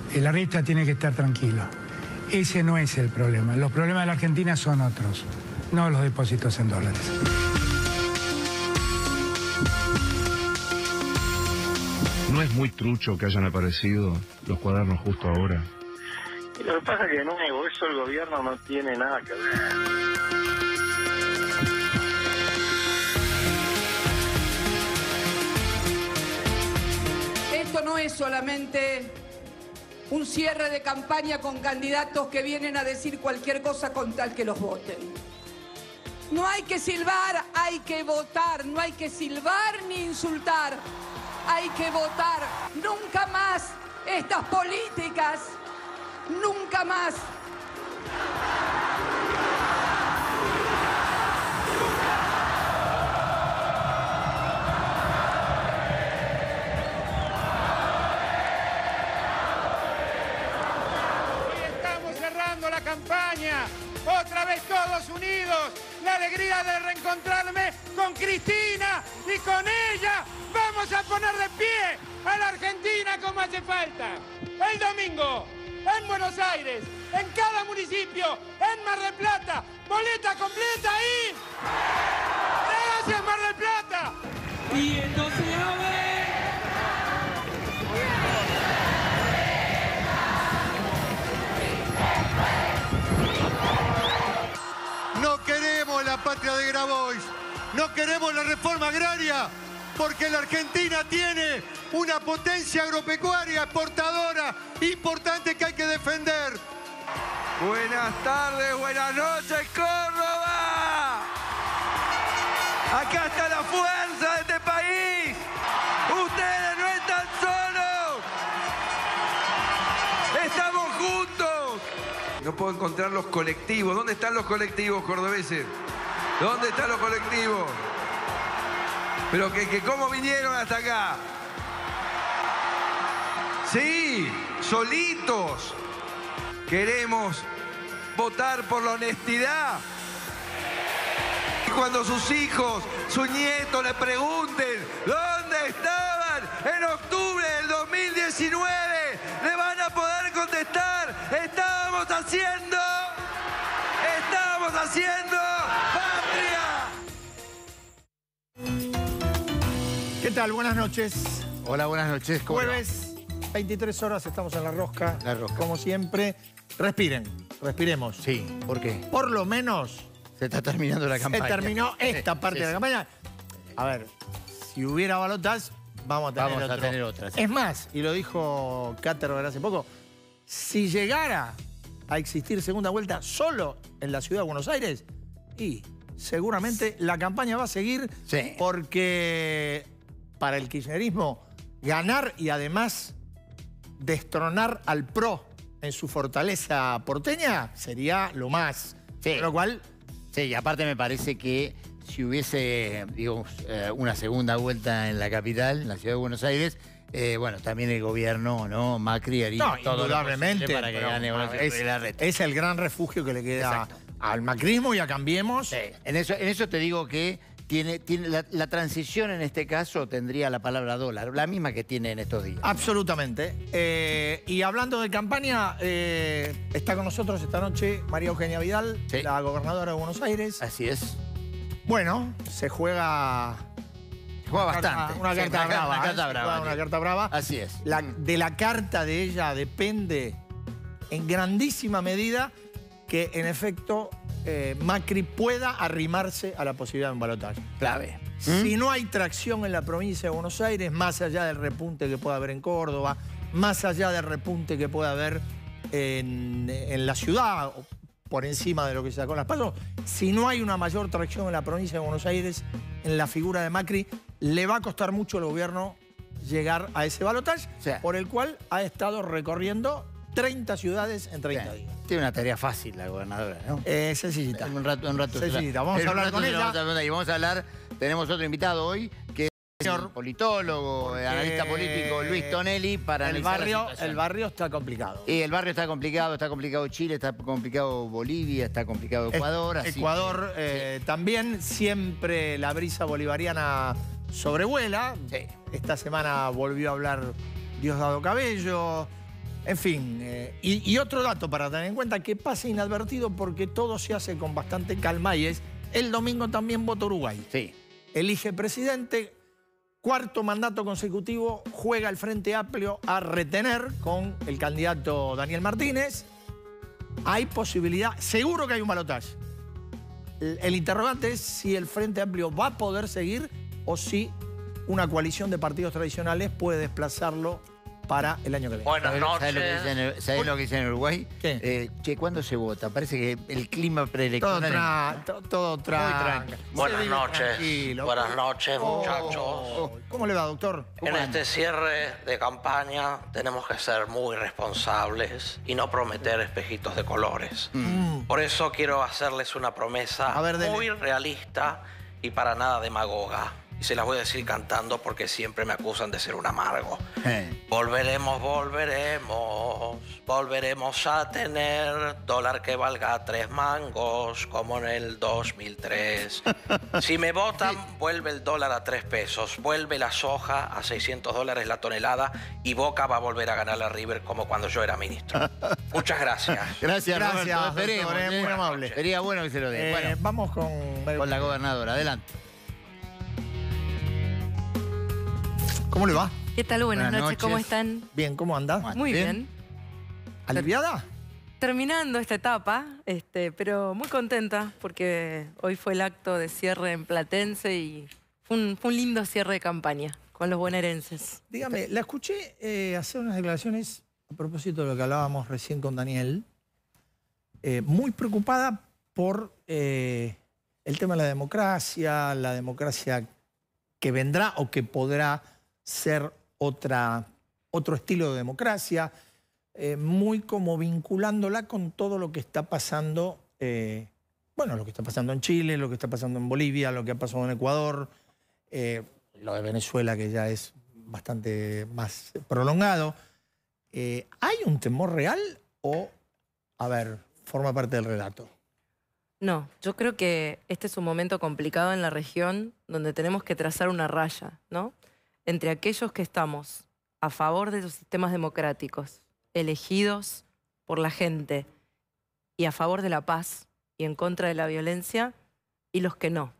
El artista tiene que estar tranquilo. Ese no es el problema. Los problemas de la Argentina son otros, no los depósitos en dólares. ¿No es muy trucho que hayan aparecido los cuadernos justo ahora? Y lo que pasa es que de nuevo, eso el gobierno no tiene nada que ver. Esto no es solamente un cierre de campaña con candidatos que vienen a decir cualquier cosa con tal que los voten. No hay que silbar, hay que votar. No hay que silbar ni insultar. Hay que votar. Nunca más estas políticas. Nunca más. La campaña, otra vez todos unidos, la alegría de reencontrarme con Cristina y con ella vamos a poner de pie a la Argentina como hace falta. El domingo, en Buenos Aires, en cada municipio, en Mar del Plata, boleta completa y... ¡Gracias, Mar del Plata! Y entonces a ver... No queremos la patria de Grabois, no queremos la reforma agraria, porque la Argentina tiene una potencia agropecuaria exportadora importante que hay que defender. Buenas tardes, buenas noches, Córdoba. Acá está la fuerza de este país. Ustedes no están solos. Estamos juntos. No puedo encontrar los colectivos. ¿Dónde están los colectivos cordobeses? ¿Dónde están los colectivos? Pero que cómo vinieron hasta acá. Sí, solitos. Queremos votar por la honestidad. Y cuando sus hijos, sus nietos le pregunten ¿dónde estaban en octubre del 2019? Le van a poder contestar, estábamos haciendo patria. ¿Qué tal? Buenas noches. Hola, buenas noches. Jueves, 23 horas, estamos en La Rosca. La Rosca. Como siempre, respiremos. Sí, ¿por qué? Por lo menos... Se está terminando la campaña. Se terminó esta parte de la campaña. A ver, si hubiera balotas, vamos a tener otra. Sí. Es más, y lo dijo Katterberg hace poco, si llegara a existir segunda vuelta solo en la ciudad de Buenos Aires, y seguramente la campaña va a seguir porque para el kirchnerismo ganar y además destronar al PRO en su fortaleza porteña sería lo más. Sí. Con lo cual... Sí, y aparte me parece que si hubiese, digamos, una segunda vuelta en la capital, en la ciudad de Buenos Aires, bueno, también el gobierno, ¿no? Macri haría todo indudablemente, para que gane Larreta. Es el gran refugio que le queda al macrismo y a Cambiemos. Sí. En eso te digo que tiene la transición en este caso tendría la palabra dólar, la misma que tiene en estos días. Absolutamente. Y hablando de campaña, está con nosotros esta noche María Eugenia Vidal, la gobernadora de Buenos Aires. Así es. Bueno, se juega... bastante. Una carta brava. Una carta brava. Así es. De la carta de ella depende en grandísima medida que, en efecto, Macri pueda arrimarse a la posibilidad de un balotaje. Clave. Si no hay tracción en la provincia de Buenos Aires, más allá del repunte que pueda haber en Córdoba, más allá del repunte que pueda haber en la ciudad, por encima de lo que se sacó en las PASO, si no hay una mayor tracción en la provincia de Buenos Aires, en la figura de Macri, le va a costar mucho al gobierno llegar a ese balotaje, por el cual ha estado recorriendo 30 ciudades en 30 días. Tiene una tarea fácil la gobernadora, ¿no? Sencillita. Un rato. Sencillita. Vamos a hablar con ella. Y vamos a hablar, tenemos otro invitado hoy, que es el politólogo, analista político, Luis Tonelli, para analizar la situación. El barrio está complicado. Y el barrio está complicado Chile, está complicado Bolivia, está complicado Ecuador. Ecuador también, siempre la brisa bolivariana sobrevuela. Esta semana volvió a hablar Diosdado Cabello. En fin, y otro dato para tener en cuenta que pasa inadvertido porque todo se hace con bastante calma y es el domingo también vota Uruguay. Sí. Elige presidente, cuarto mandato consecutivo, juega el Frente Amplio a retener con el candidato Daniel Martínez. Hay posibilidad, seguro que hay un balotaje. El interrogante es si el Frente Amplio va a poder seguir o si una coalición de partidos tradicionales puede desplazarlo para el año que viene. Buenas noches. ¿Sabés lo que dicen en Uruguay? ¿Qué? Che, ¿cuándo se vota? Parece que el clima preelectoral... Todo tranquilo. Buenas noches. Buenas noches, muchachos. ¿Cómo le va, doctor? En este cierre de campaña tenemos que ser muy responsables y no prometer espejitos de colores. Por eso quiero hacerles una promesa muy realista y para nada demagoga. Y se las voy a decir cantando porque siempre me acusan de ser un amargo. Volveremos a tener dólar que valga 3 mangos, como en el 2003. Si me votan, vuelve el dólar a 3 pesos, vuelve la soja a $600 la tonelada y Boca va a volver a ganar a River como cuando yo era ministro. Muchas gracias. Gracias, Roberto. Esperemos, doctor, muy amable. Sería bueno que se lo den. Bueno, vamos con la gobernadora. Adelante. ¿Cómo le va? ¿Qué tal? Buenas noches. ¿Cómo están? Bien, ¿cómo anda? Muy bien. ¿Aliviada? Terminando esta etapa, pero muy contenta porque hoy fue el acto de cierre en Platense y fue un lindo cierre de campaña con los bonaerenses. Dígame, la escuché hacer unas declaraciones a propósito de lo que hablábamos recién con Daniel, muy preocupada por el tema de la democracia que vendrá o que podrá ser otro estilo de democracia, muy como vinculándola con todo lo que está pasando, lo que está pasando en Chile, lo que está pasando en Bolivia, lo que ha pasado en Ecuador, lo de Venezuela que ya es bastante más prolongado. ¿Hay un temor real o, forma parte del relato? No, yo creo que este es un momento complicado en la región donde tenemos que trazar una raya, ¿no? Entre aquellos que estamos a favor de los sistemas democráticos, elegidos por la gente y a favor de la paz y en contra de la violencia, y los que no.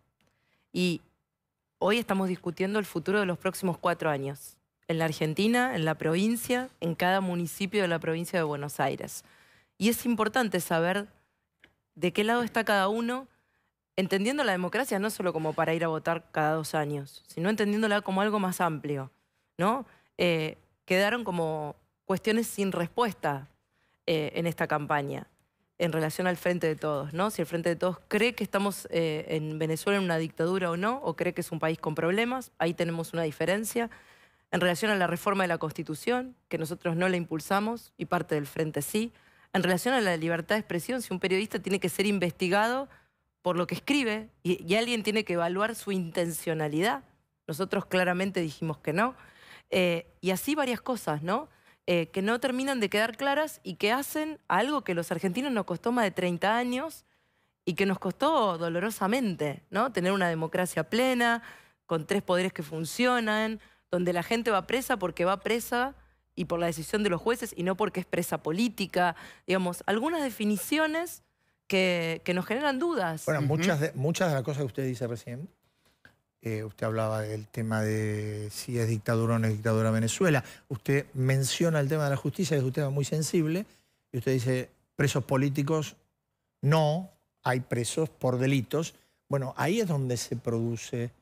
Y hoy estamos discutiendo el futuro de los próximos 4 años. En la Argentina, en la provincia, en cada municipio de la provincia de Buenos Aires. Y es importante saber de qué lado está cada uno, entendiendo la democracia no solo como para ir a votar cada 2 años, sino entendiéndola como algo más amplio, ¿no? Quedaron como cuestiones sin respuesta en esta campaña en relación al Frente de Todos, ¿no? Si el Frente de Todos cree que estamos en Venezuela en una dictadura o no, o cree que es un país con problemas, ahí tenemos una diferencia. En relación a la reforma de la Constitución, que nosotros no la impulsamos y parte del Frente sí. En relación a la libertad de expresión, si un periodista tiene que ser investigado por lo que escribe y alguien tiene que evaluar su intencionalidad. Nosotros claramente dijimos que no. Y así varias cosas, ¿no? Que no terminan de quedar claras y que hacen algo que a los argentinos nos costó más de 30 años y que nos costó dolorosamente, ¿no? Tener una democracia plena, con 3 poderes que funcionan, donde la gente va presa porque va presa y por la decisión de los jueces y no porque es presa política. Digamos, algunas definiciones que nos generan dudas. Bueno, muchas de las cosas que usted dice recién, usted hablaba del tema de si es dictadura o no es dictadura Venezuela. Usted menciona el tema de la justicia, que es un tema muy sensible, y usted dice, presos políticos, no, hay presos por delitos. Bueno, ahí es donde se produce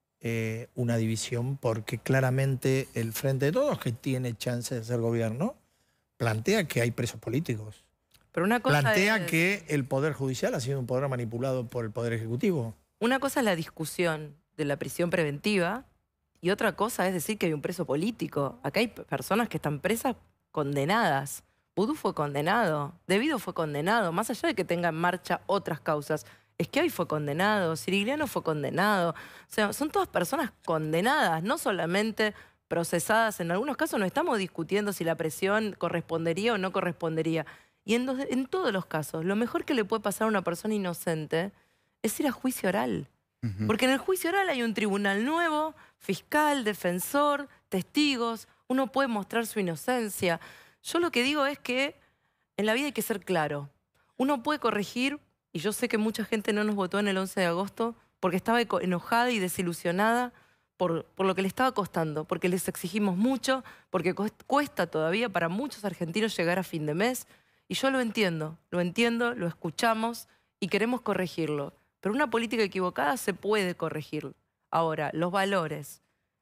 una división, porque claramente el Frente de Todos, que tiene chance de ser gobierno, plantea que hay presos políticos. Pero una cosa plantea que el Poder Judicial ha sido un poder manipulado por el Poder Ejecutivo. Una cosa es la discusión de la prisión preventiva y otra cosa es decir que hay un preso político. Acá hay personas que están presas condenadas. Vudú fue condenado, Debido fue condenado, más allá de que tenga en marcha otras causas. Es que hoy fue condenado, Sirigliano fue condenado. O sea, son todas personas condenadas, no solamente procesadas. En algunos casos no estamos discutiendo si la prisión correspondería o no correspondería. Y en todos los casos, lo mejor que le puede pasar a una persona inocente es ir a juicio oral. Porque en el juicio oral hay un tribunal nuevo, fiscal, defensor, testigos. Uno puede mostrar su inocencia. Yo lo que digo es que en la vida hay que ser claro. Uno puede corregir, y yo sé que mucha gente no nos votó en el 11 de agosto porque estaba enojada y desilusionada por lo que le estaba costando, porque les exigimos mucho, porque cuesta todavía para muchos argentinos llegar a fin de mes. Y yo lo entiendo, lo escuchamos y queremos corregirlo. Pero una política equivocada se puede corregir. Ahora, los valores,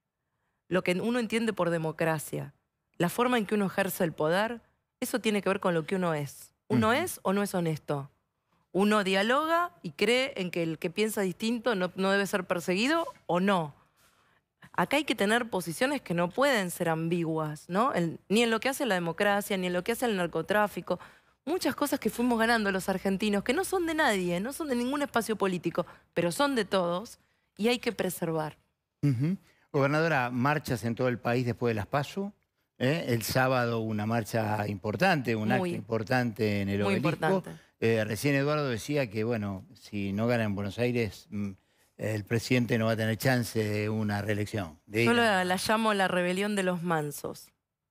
lo que uno entiende por democracia, la forma en que uno ejerce el poder, eso tiene que ver con lo que uno es. ¿Uno es o no es honesto? Uno dialoga y cree en que el que piensa distinto no debe ser perseguido o no. Acá hay que tener posiciones que no pueden ser ambiguas, ¿no? Ni en lo que hace la democracia, ni en lo que hace el narcotráfico. Muchas cosas que fuimos ganando los argentinos, que no son de nadie, no son de ningún espacio político, pero son de todos y hay que preservar. Gobernadora, marchas en todo el país después de las PASO. El sábado una marcha importante, un acto importante en el Obelisco. Recién Eduardo decía que, bueno, si no gana en Buenos Aires, el presidente no va a tener chance de una reelección. Yo la llamo la rebelión de los mansos.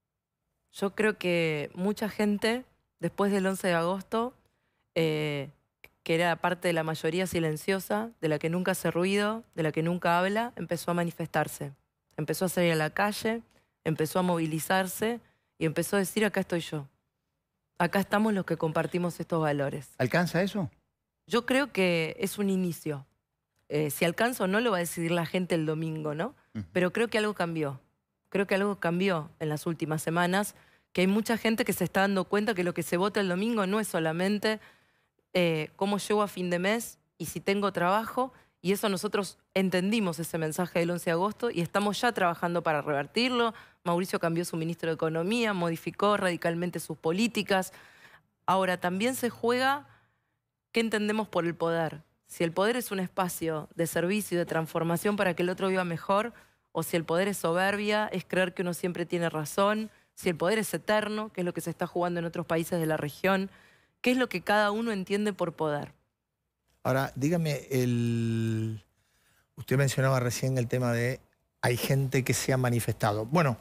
Yo creo que mucha gente, después del 11 de agosto, que era parte de la mayoría silenciosa, de la que nunca hace ruido, de la que nunca habla, empezó a manifestarse. Empezó a salir a la calle, empezó a movilizarse y empezó a decir, acá estoy yo. Acá estamos los que compartimos estos valores. ¿Alcanza eso? Yo creo que es un inicio. Si alcanza o no lo va a decidir la gente el domingo, ¿no? Pero creo que algo cambió. Creo que algo cambió en las últimas semanas, que hay mucha gente que se está dando cuenta que lo que se vota el domingo no es solamente cómo llego a fin de mes y si tengo trabajo, y eso nosotros entendimos ese mensaje del 11 de agosto y estamos ya trabajando para revertirlo. Mauricio cambió su ministro de Economía, modificó radicalmente sus políticas. Ahora, también se juega qué entendemos por el poder. Si el poder es un espacio de servicio y de transformación para que el otro viva mejor, o si el poder es soberbia, es creer que uno siempre tiene razón, si el poder es eterno, que es lo que se está jugando en otros países de la región, qué es lo que cada uno entiende por poder. Ahora, dígame, usted mencionaba recién el tema de hay gente que se ha manifestado. Bueno,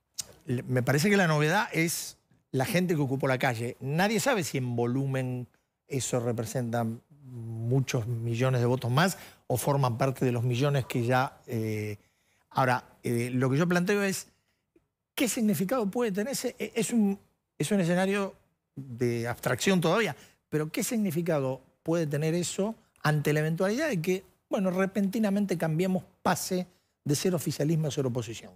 me parece que la novedad es la gente que ocupó la calle. Nadie sabe si en volumen eso representa muchos millones de votos más o forman parte de los millones que ya... Ahora, lo que yo planteo es, ¿qué significado puede tener ese? Es un escenario de abstracción todavía, pero ¿qué significado puede tener eso ante la eventualidad de que, bueno, repentinamente cambiemos, pase de ser oficialismo a ser oposición?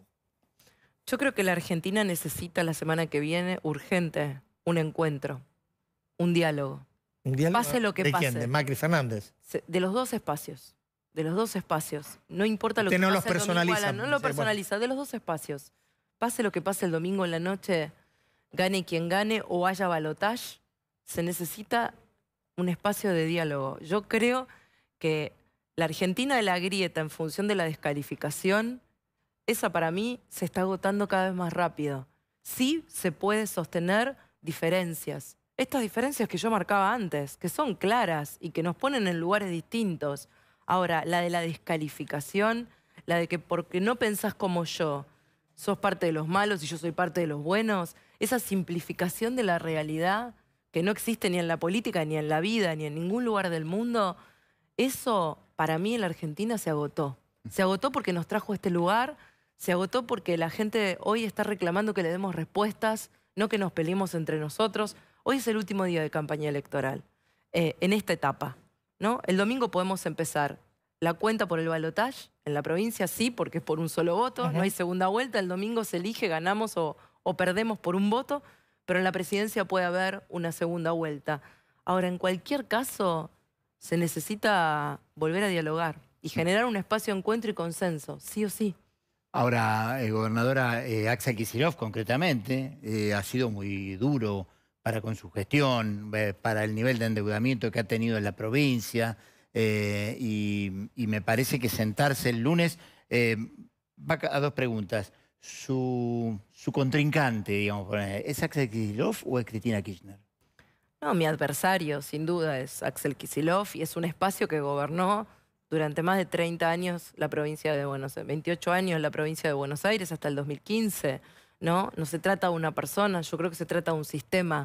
Yo creo que la Argentina necesita la semana que viene urgente un encuentro, un diálogo. ¿Un diálogo? Pase lo que ¿De pase. quién? ¿De Macri Fernández? De los dos espacios. De los dos espacios. No importa lo Usted que no pase los personaliza. no lo personaliza, de los dos espacios. Pase lo que pase el domingo en la noche, gane quien gane o haya balotaje, se necesita un espacio de diálogo. Yo creo que la Argentina de la grieta en función de la descalificación, esa para mí se está agotando cada vez más rápido. Sí se puede sostener diferencias. Estas diferencias que yo marcaba antes, que son claras y que nos ponen en lugares distintos. Ahora, la de la descalificación, la de que porque no pensás como yo, sos parte de los malos y yo soy parte de los buenos, esa simplificación de la realidad que no existe ni en la política, ni en la vida, ni en ningún lugar del mundo, eso para mí en la Argentina se agotó. Se agotó porque nos trajo a este lugar, se agotó porque la gente hoy está reclamando que le demos respuestas, no que nos peleemos entre nosotros. Hoy es el último día de campaña electoral, en esta etapa, ¿no? El domingo podemos empezar la cuenta por el balotaje, en la provincia sí, porque es por un solo voto, no hay segunda vuelta, el domingo se elige, ganamos o perdemos por un voto, pero en la presidencia puede haber una segunda vuelta. Ahora, en cualquier caso, se necesita volver a dialogar y generar un espacio de encuentro y consenso, sí o sí. Ahora, gobernadora, Axel Kicillof concretamente ha sido muy duro para con su gestión, para el nivel de endeudamiento que ha tenido en la provincia, y me parece que sentarse el lunes va a dos preguntas. Su contrincante, digamos, ¿es Axel Kicillof o es Cristina Kirchner? No, mi adversario, sin duda, es Axel Kicillof y es un espacio que gobernó durante más de 30 años la provincia de Buenos Aires, 28 años la provincia de Buenos Aires hasta el 2015. ¿no? No se trata de una persona, yo creo que se trata de un sistema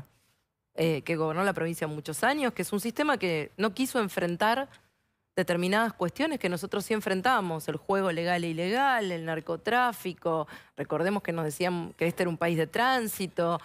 que gobernó la provincia muchos años, que es un sistema que no quiso enfrentar determinadas cuestiones que nosotros sí enfrentábamos, el juego legal e ilegal, el narcotráfico, recordemos que nos decían que este era un país de tránsito,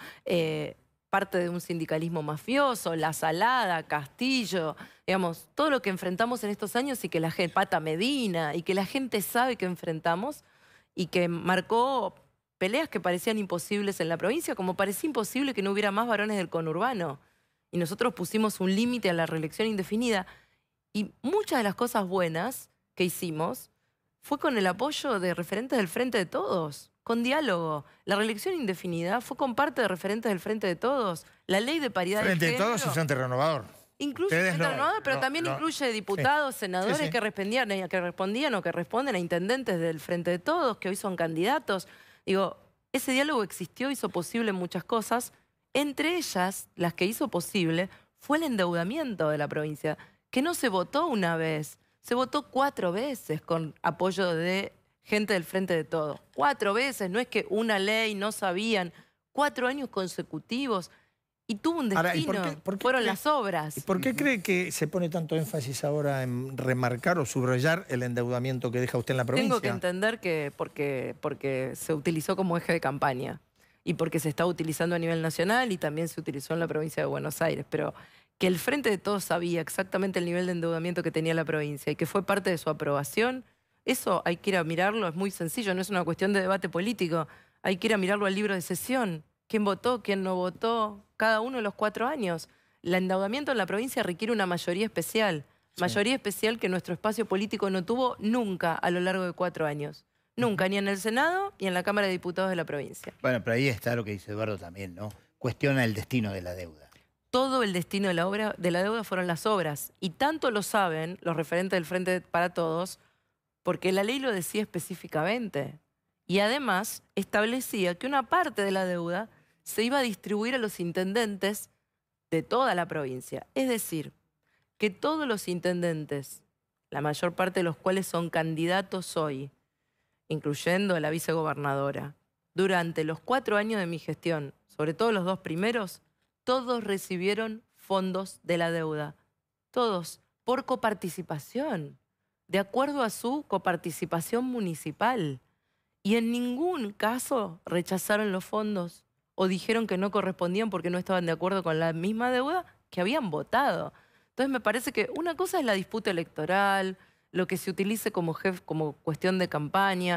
parte de un sindicalismo mafioso, La Salada, Castillo, digamos, todo lo que enfrentamos en estos años y que la gente, Pata Medina, y que la gente sabe que enfrentamos y que marcó peleas que parecían imposibles en la provincia, como parecía imposible que no hubiera más varones del conurbano. Y nosotros pusimos un límite a la reelección indefinida. Y muchas de las cosas buenas que hicimos fue con el apoyo de referentes del Frente de Todos, con diálogo. La reelección indefinida fue con parte de referentes del Frente de Todos. La ley de paridad Frente de de género, Todos y Frente Renovador. incluye el Frente Renovador, pero también incluye diputados, senadores Sí, sí. que respondían o que responden a intendentes del Frente de Todos, que hoy son candidatos. Digo, ese diálogo existió, hizo posible muchas cosas. Entre ellas, las que hizo posible, fue el endeudamiento de la provincia, que no se votó una vez, se votó 4 veces con apoyo de gente del Frente de Todos. 4 veces, no es que una ley, no sabían. 4 años consecutivos. Y tuvo un destino, Ahora, ¿por qué fueron cree- las obras. ¿Y por qué cree que se pone tanto énfasis ahora en remarcar o subrayar el endeudamiento que deja usted en la provincia? Tengo que entender que porque se utilizó como eje de campaña y porque se está utilizando a nivel nacional y también se utilizó en la provincia de Buenos Aires, pero que el Frente de Todos sabía exactamente el nivel de endeudamiento que tenía la provincia y que fue parte de su aprobación, eso hay que ir a mirarlo, es muy sencillo, no es una cuestión de debate político, hay que ir a mirarlo al libro de sesión. ¿Quién votó? ¿Quién no votó? Cada uno de los 4 años. El endeudamiento en la provincia requiere una mayoría especial. Mayoría especial que nuestro espacio político no tuvo nunca a lo largo de 4 años. Nunca, ni en el Senado ni en la Cámara de Diputados de la provincia. Bueno, pero ahí está lo que dice Eduardo también, ¿no? Cuestiona el destino de la deuda. Todo el destino de la deuda fueron las obras. Y tanto lo saben los referentes del Frente para Todos, porque la ley lo decía específicamente. Y además establecía que una parte de la deuda se iba a distribuir a los intendentes de toda la provincia. Es decir, que todos los intendentes, la mayor parte de los cuales son candidatos hoy, incluyendo a la vicegobernadora, durante los 4 años de mi gestión, sobre todo los 2 primeros, todos recibieron fondos de la deuda. Todos, por coparticipación, de acuerdo a su coparticipación municipal. Y en ningún caso rechazaron los fondos o dijeron que no correspondían porque no estaban de acuerdo con la misma deuda que habían votado. Entonces me parece que una cosa es la disputa electoral, lo que se utilice como cuestión de campaña.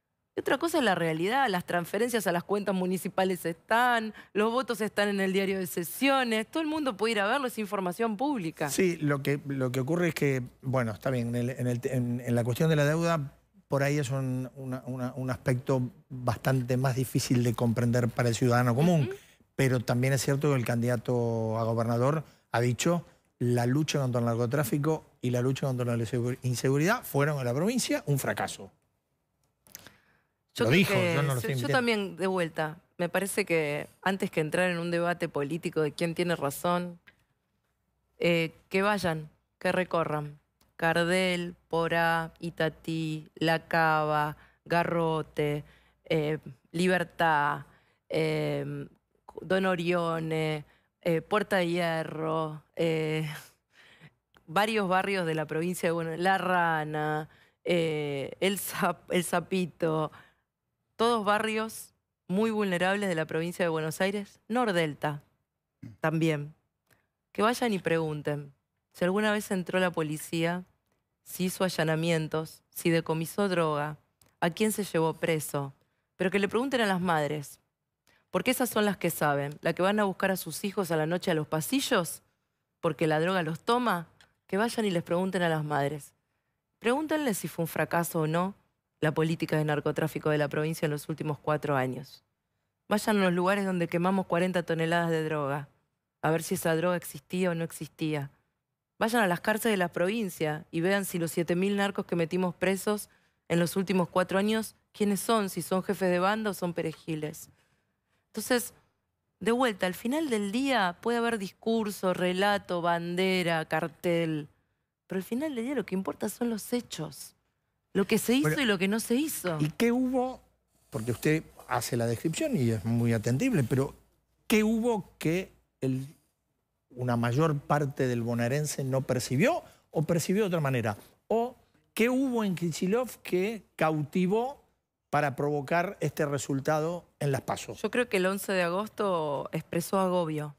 Y otra cosa es la realidad, las transferencias a las cuentas municipales están, los votos están en el diario de sesiones, todo el mundo puede ir a verlo, es información pública. Sí, lo que ocurre es que, bueno, está bien, en la cuestión de la deuda, por ahí es un aspecto bastante más difícil de comprender para el ciudadano común, pero también es cierto que el candidato a gobernador ha dicho la lucha contra el narcotráfico y la lucha contra la inseguridad fueron en la provincia un fracaso. Yo lo creo dijo, que yo no lo estoy yo mintiendo. también, de vuelta, me parece que antes que entrar en un debate político de quién tiene razón, que vayan, que recorran. Cardel, Porá, Itatí, La Cava, Garrote, Libertad, Don Orione, Puerta de Hierro, varios barrios de la provincia de Buenos Aires, La Rana, el Sapito, todos barrios muy vulnerables de la provincia de Buenos Aires, Nordelta también. Que vayan y pregunten si alguna vez entró la policía, si hizo allanamientos, si decomisó droga, a quién se llevó preso, pero que le pregunten a las madres, porque esas son las que saben, las que van a buscar a sus hijos a la noche a los pasillos, porque la droga los toma, que vayan y les pregunten a las madres. Pregúntenle si fue un fracaso o no la política de narcotráfico de la provincia en los últimos 4 años. Vayan a los lugares donde quemamos 40 toneladas de droga, a ver si esa droga existía o no existía. Vayan a las cárceles de la provincia y vean si los 7.000 narcos que metimos presos en los últimos 4 años, quiénes son, si son jefes de banda o son perejiles. Entonces, de vuelta, al final del día puede haber discurso, relato, bandera, cartel, pero al final del día lo que importa son los hechos. Lo que se hizo y lo que no se hizo. ¿Y qué hubo? Porque usted hace la descripción y es muy atendible, pero ¿qué hubo que una mayor parte del bonaerense no percibió o percibió de otra manera? ¿O qué hubo en Kicillof que cautivó para provocar este resultado en las PASO? Yo creo que el 11 de agosto expresó agobio.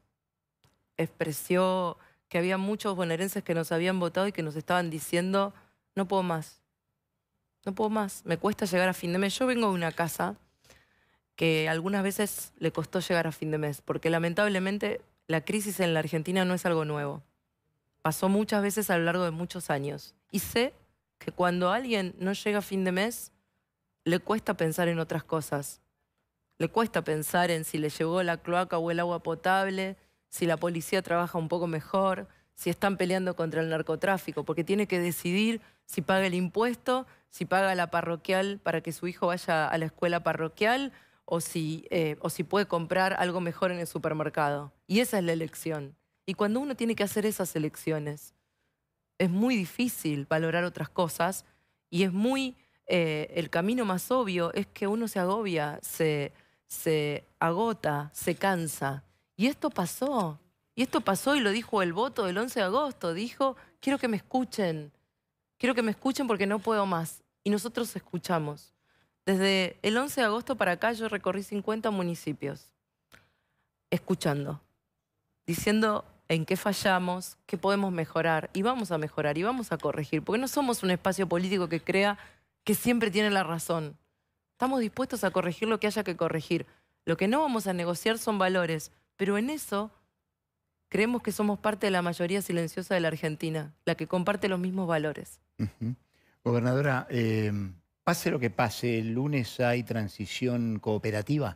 Expresó que había muchos bonaerenses que nos habían votado y que nos estaban diciendo, no puedo más. No puedo más, me cuesta llegar a fin de mes. Yo vengo de una casa que algunas veces le costó llegar a fin de mes, porque lamentablemente la crisis en la Argentina no es algo nuevo. Pasó muchas veces a lo largo de muchos años. Y sé que cuando alguien no llega a fin de mes, le cuesta pensar en otras cosas. Le cuesta pensar en si le llegó la cloaca o el agua potable, si la policía trabaja un poco mejor, si están peleando contra el narcotráfico, porque tiene que decidir si paga el impuesto, si paga la parroquial para que su hijo vaya a la escuela parroquial o si puede comprar algo mejor en el supermercado. Y esa es la elección. Y cuando uno tiene que hacer esas elecciones, es muy difícil valorar otras cosas y es muy... el camino más obvio es que uno se agobia, se agota, se cansa. Y esto pasó. Y esto pasó y lo dijo el voto del 11 de agosto. Dijo, quiero que me escuchen. Quiero que me escuchen porque no puedo más. Y nosotros escuchamos. Desde el 11 de agosto para acá yo recorrí 50 municipios. Escuchando. Diciendo en qué fallamos, qué podemos mejorar. Y vamos a mejorar y vamos a corregir. Porque no somos un espacio político que crea que siempre tiene la razón. Estamos dispuestos a corregir lo que haya que corregir. Lo que no vamos a negociar son valores. Pero en eso creemos que somos parte de la mayoría silenciosa de la Argentina, la que comparte los mismos valores. Gobernadora, pase lo que pase, ¿el lunes hay transición cooperativa?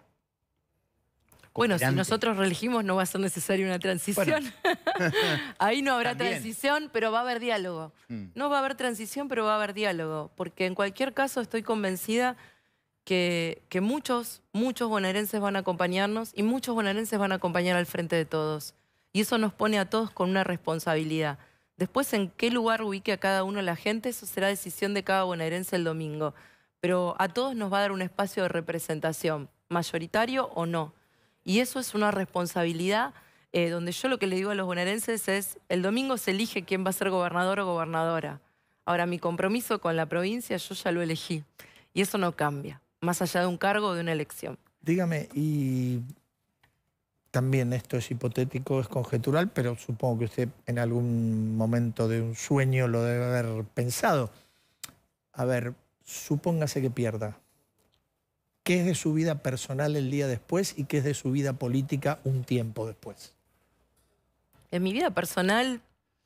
Bueno, si nosotros reelegimos no va a ser necesaria una transición. Bueno. Ahí no habrá transición, pero va a haber diálogo. No va a haber transición, pero va a haber diálogo. Porque en cualquier caso estoy convencida que muchos bonaerenses van a acompañarnos y muchos bonaerenses van a acompañar al Frente de Todos. Y eso nos pone a todos con una responsabilidad. Después, en qué lugar ubique a cada uno la gente, eso será decisión de cada bonaerense el domingo. Pero a todos nos va a dar un espacio de representación, mayoritario o no. Y eso es una responsabilidad donde yo lo que le digo a los bonaerenses es, el domingo se elige quién va a ser gobernador o gobernadora. Ahora, mi compromiso con la provincia yo ya lo elegí. Y eso no cambia, más allá de un cargo o de una elección. Dígame, y también esto es hipotético, es conjetural, pero supongo que usted en algún momento de un sueño lo debe haber pensado. A ver, supóngase que pierda. ¿Qué es de su vida personal el día después y qué es de su vida política un tiempo después? En mi vida personal,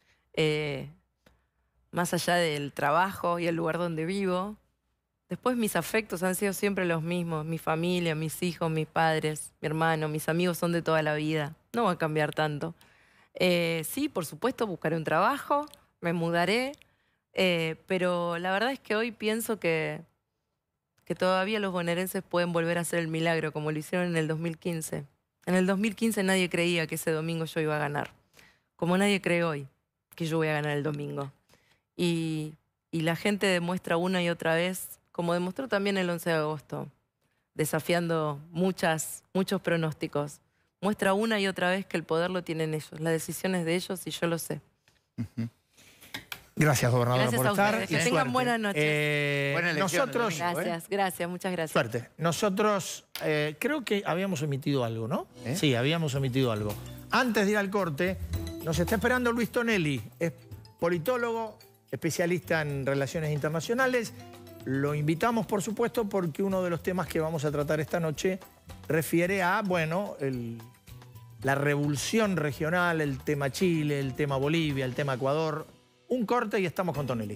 más allá del trabajo y el lugar donde vivo, después mis afectos han sido siempre los mismos. Mi familia, mis hijos, mis padres, mi hermano, mis amigos son de toda la vida. No va a cambiar tanto. Sí, por supuesto, buscaré un trabajo, me mudaré, pero la verdad es que hoy pienso que todavía los bonaerenses pueden volver a hacer el milagro, como lo hicieron en el 2015. En el 2015 nadie creía que ese domingo yo iba a ganar, como nadie cree hoy que yo voy a ganar el domingo. Y la gente demuestra una y otra vez, como demostró también el 11 de agosto, desafiando muchos pronósticos. Muestra una y otra vez que el poder lo tienen ellos, la decisión es de ellos y yo lo sé. Gracias, gobernadora, por estar. Que tengan buenas noches. Buena elección, nosotros, gracias, muchas gracias. Suerte. Nosotros creo que habíamos emitido algo, ¿no? Sí, habíamos emitido algo. Antes de ir al corte, nos está esperando Luis Tonelli. Es politólogo, especialista en relaciones internacionales. Lo invitamos, por supuesto, porque uno de los temas que vamos a tratar esta noche refiere a, bueno, la revulsión regional, el tema Chile, el tema Bolivia, el tema Ecuador. Un corte y estamos con Tonelli.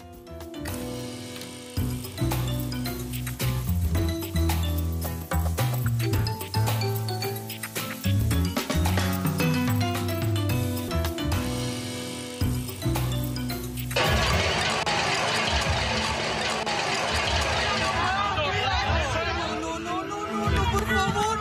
No, por favor.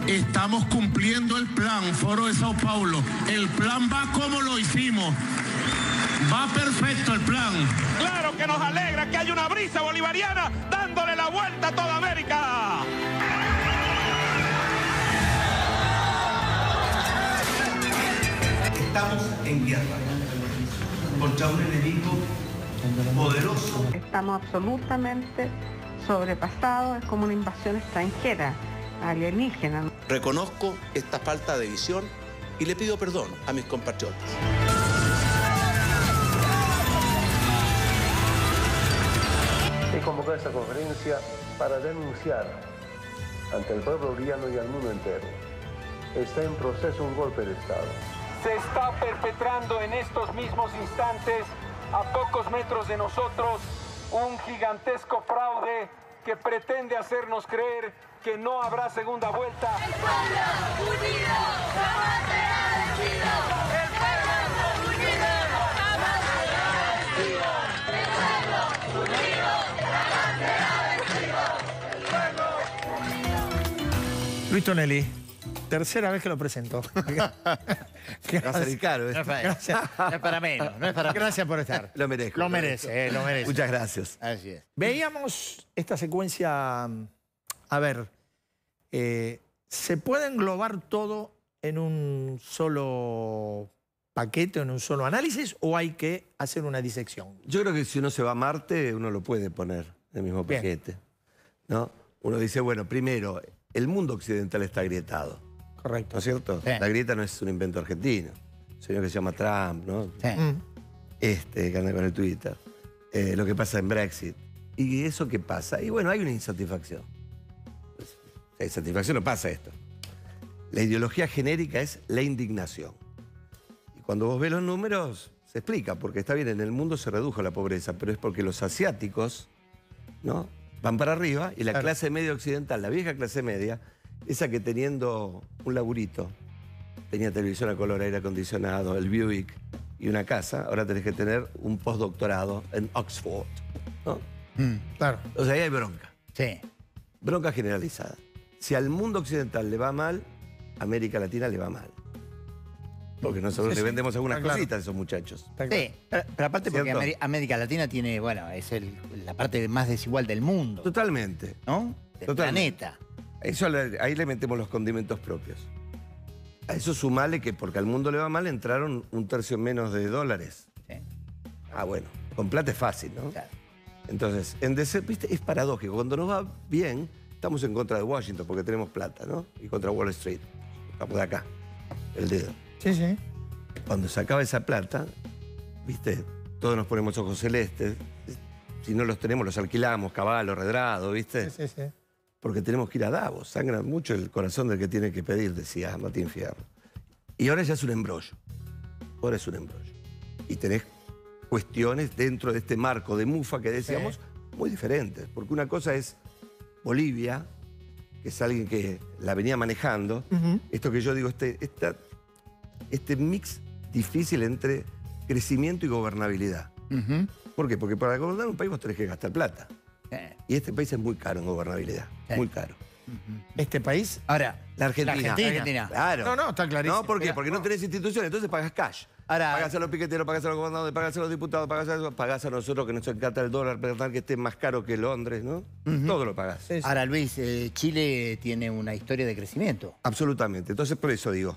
estamos cumpliendo el plan, Foro de Sao Paulo. El plan va como lo hicimos. Va perfecto el plan. Claro que nos alegra que haya una brisa bolivariana dándole la vuelta a toda América. Estamos en guerra contra un enemigo poderoso. Estamos absolutamente sobrepasados, es como una invasión extranjera, alienígena. Reconozco esta falta de visión y le pido perdón a mis compatriotas. He convocado esta conferencia para denunciar ante el pueblo boliviano y al mundo entero. Está en proceso un golpe de Estado. Se está perpetrando en estos mismos instantes, a pocos metros de nosotros, un gigantesco fraude que pretende hacernos creer que no habrá segunda vuelta. ¡El pueblo unido jamás será vencido! ¡El pueblo unido jamás será vencido! ¡El pueblo unido jamás será vencido! Luis Tonelli, tercera vez que lo presento. Va a salir caro. Gracias. No es para menos. No es para... Gracias por estar. Lo merezco. Lo merece, lo merece. Muchas gracias. Así es. Veíamos esta secuencia, a ver, ¿se puede englobar todo en un solo paquete, en un solo análisis, o hay que hacer una disección? Yo creo que si uno se va a Marte, uno lo puede poner en el mismo paquete, ¿no? Uno dice, bueno, primero, el mundo occidental está agrietado. Correcto. ¿No es cierto? Sí. La grieta no es un invento argentino. Un señor que se llama Trump, ¿no? Sí. Que anda con el Twitter. Lo que pasa en Brexit. ¿Y eso qué pasa? Y bueno, hay una insatisfacción. La insatisfacción no pasa esto. La ideología genérica es la indignación. Y cuando vos ves los números, se explica, porque está bien, en el mundo se redujo la pobreza, pero es porque los asiáticos, ¿no?, van para arriba y la clase media occidental, la vieja clase media, esa que teniendo un laburito, tenía televisión a color, aire acondicionado, el Buick y una casa, ahora tenés que tener un postdoctorado en Oxford, ¿no? Claro. O sea, ahí hay bronca. Sí. Bronca generalizada. Si al mundo occidental le va mal, a América Latina le va mal. Porque nosotros le vendemos algunas cositas a esos muchachos. Sí, pero aparte porque América Latina tiene, bueno, es la parte más desigual del mundo. Totalmente. ¿No? Del planeta. Eso, ahí le metemos los condimentos propios. A eso sumale que porque al mundo le va mal entraron un tercio menos de dólares. Sí. Ah, bueno, con plata es fácil, ¿no? Claro. Entonces, ¿viste? Es paradójico. Cuando nos va bien, estamos en contra de Washington porque tenemos plata, ¿no? Y contra Wall Street. Estamos de acá, el dedo. Sí, sí. Cuando se acaba esa plata, ¿viste? Todos nos ponemos ojos celestes. Si no los tenemos, los alquilamos, caballo, redrado, ¿viste? Sí, sí, sí. Porque tenemos que ir a Davos. Sangra mucho el corazón del que tiene que pedir, decía Martín Fierro. Y ahora ya es un embrollo. Ahora es un embrollo. Y tenés cuestiones dentro de este marco de mufa que decíamos, muy diferentes. Porque una cosa es Bolivia, que es alguien que la venía manejando. Esto que yo digo, este mix difícil entre crecimiento y gobernabilidad. ¿Por qué? Porque para gobernar un país vos tenés que gastar plata. Y este país es muy caro en gobernabilidad. Muy caro. ¿Este país? Ahora, la Argentina. La Argentina. Claro. No, está clarísimo. No, ¿por qué? Porque no tenés instituciones, entonces pagas cash. Ahora, pagás a los piqueteros, pagás a los gobernadores, pagás a los diputados, pagás a nosotros que nos encanta el dólar, verdad que esté más caro que Londres, ¿no? Todo lo pagás. Ahora, Luis, Chile tiene una historia de crecimiento. Absolutamente. Entonces, por eso digo,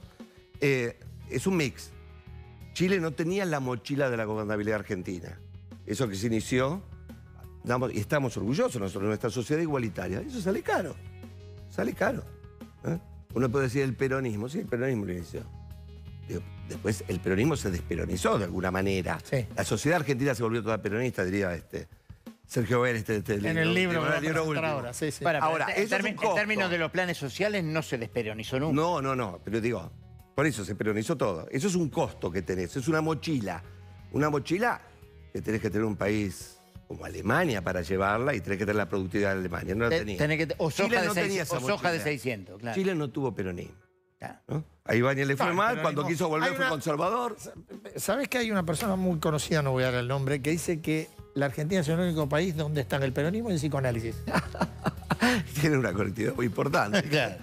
es un mix. Chile no tenía la mochila de la gobernabilidad argentina. Eso que se inició, y estamos orgullosos nosotros de nuestra sociedad igualitaria. Eso sale caro. Sale caro. Uno puede decir el peronismo. Sí, el peronismo lo inició. Después el peronismo se desperonizó de alguna manera. Sí. La sociedad argentina se volvió toda peronista, diría Sergio Ver, en el libro que va a presentar último. ahora. Sí, sí. Ahora, en términos de los planes sociales no se desperonizó nunca. No, pero digo, por eso se peronizó todo. Eso es un costo que tenés, es una mochila. Una mochila que tenés que tener un país como Alemania para llevarla y tenés que tener la productividad de Alemania. No la tenía. Chile no tenía esa mochila. Soja de 600, claro. Chile no tuvo peronismo. ¿No? A Ibáñez le fue mal, cuando quiso volver fue conservador. ¿Sabés que hay una persona muy conocida, no voy a dar el nombre, que dice que la Argentina es el único país donde está el peronismo y el psicoanálisis? Tiene una colectividad muy importante. Claro.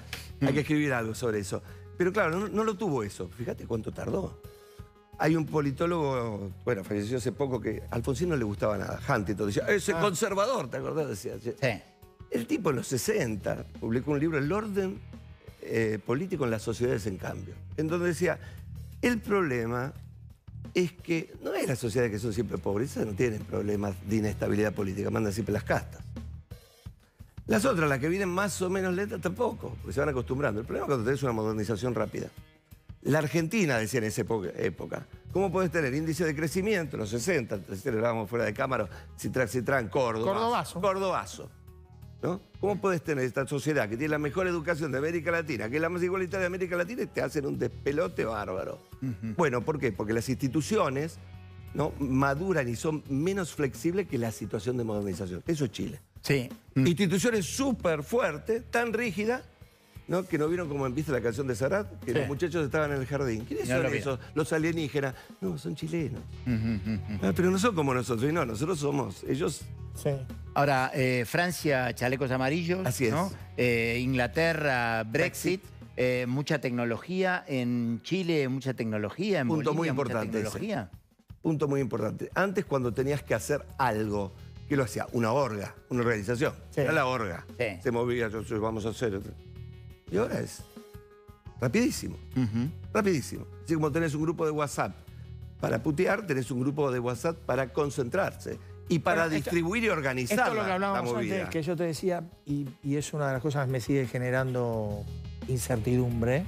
Hay que escribir algo sobre eso. Pero claro, no lo tuvo eso. Fíjate cuánto tardó. Hay un politólogo, bueno, falleció hace poco, que a Alfonsín no le gustaba nada. Huntington decía, ese conservador, ¿te acordás? Decía. Sí. El tipo en los 60 publicó un libro, El orden político en las sociedades en cambio, en donde decía, el problema es que no es las sociedades que son siempre pobres, esas no tienen problemas de inestabilidad política, mandan siempre las castas. Las otras, las que vienen más o menos lentas, tampoco, porque se van acostumbrando. El problema es cuando tenés una modernización rápida. La Argentina, decía en esa época, ¿cómo podés tener índice de crecimiento en los 60? Entonces hablábamos fuera de cámara, Citrán, Cordobazo. ¿No? ¿Cómo podés tener esta sociedad que tiene la mejor educación de América Latina, que es la más igualitaria de América Latina, y te hacen un despelote bárbaro? Bueno, ¿por qué? Porque las instituciones, ¿no?, maduran y son menos flexibles que la situación de modernización. Eso es Chile. Sí. Instituciones súper fuertes, tan rígidas, ¿no?, que no vieron como empieza la canción de Serrat, que los muchachos estaban en el jardín. ¿Quiénes son esos? Los alienígenas. No, son chilenos. Pero no son como nosotros. Y no, nosotros somos, ellos... Sí. Ahora, Francia, chalecos amarillos. Así es. ¿No? Inglaterra, Brexit. Mucha tecnología. En Chile, mucha tecnología. En Punto Bolivia, muy importante mucha tecnología. Punto muy importante. Antes, cuando tenías que hacer algo, ¿qué lo hacía? Una orga, una organización. Sí. Era la orga. Sí. Se movía, vamos a hacer... Y ahora es rapidísimo. Rapidísimo. Así como tenés un grupo de WhatsApp para putear, tenés un grupo de WhatsApp para concentrarse y para distribuir y organizar. Esto es lo que hablábamos antes, que yo te decía, y es una de las cosas que me sigue generando incertidumbre.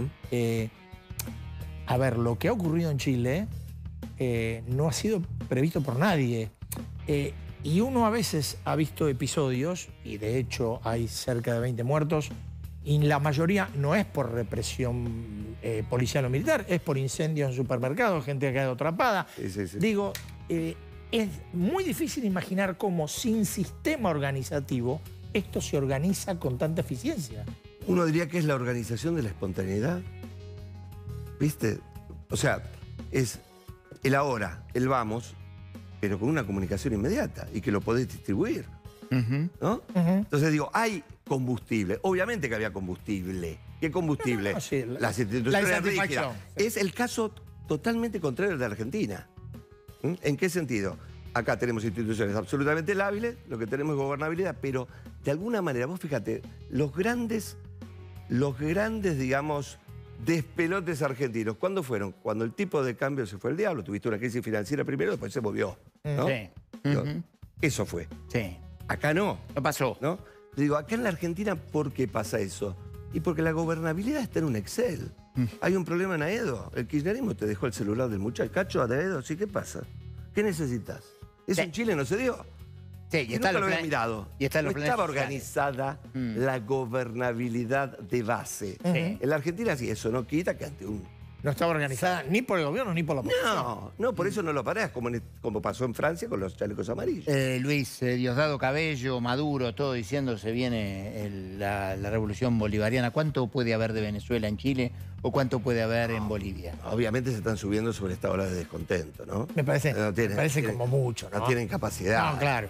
A ver, lo que ha ocurrido en Chile no ha sido previsto por nadie. Y uno a veces ha visto episodios, y de hecho hay cerca de 20 muertos, y la mayoría no es por represión policial o militar, es por incendios en supermercados, gente que ha quedado atrapada. Sí. Digo, es muy difícil imaginar cómo sin sistema organizativo esto se organiza con tanta eficiencia. Uno diría que es la organización de la espontaneidad. ¿Viste? O sea, es el ahora, el vamos, pero con una comunicación inmediata y que lo podés distribuir. ¿No? Entonces digo, hay combustible. Obviamente que había combustible. ¿Qué combustible? Sí, las instituciones rígidas. Es el caso totalmente contrario al de Argentina. ¿En qué sentido? Acá tenemos instituciones absolutamente lábiles, lo que tenemos es gobernabilidad, pero de alguna manera, vos fíjate, los grandes, digamos, despelotes argentinos, ¿cuándo fueron? Cuando el tipo de cambio se fue al diablo, tuviste una crisis financiera primero, después se movió, ¿no? Sí. Eso fue. Sí. Acá no. No pasó. ¿No? Digo, acá en la Argentina, ¿por qué pasa eso? Y porque la gobernabilidad está en un Excel. Hay un problema en Aedo. El kirchnerismo te dejó el celular del muchacho. Cacho de Aedo, ¿sí? ¿Qué pasa? ¿Qué necesitas? ¿Eso en Chile no se dio? Sí, y nunca lo había mirado. Y está en los no estaba organizada la gobernabilidad de base. En la Argentina sí, eso no quita que ante un... No estaba organizada ni por el gobierno ni por la oposición. No, por eso no lo parás, como pasó en Francia con los chalecos amarillos. Luis, Diosdado Cabello, Maduro, todo diciendo se viene la revolución bolivariana. ¿Cuánto puede haber de Venezuela en Chile o cuánto puede haber en Bolivia? Obviamente se están subiendo sobre esta ola de descontento, ¿no? Me parece como mucho, ¿no? No tienen capacidad. No, claro.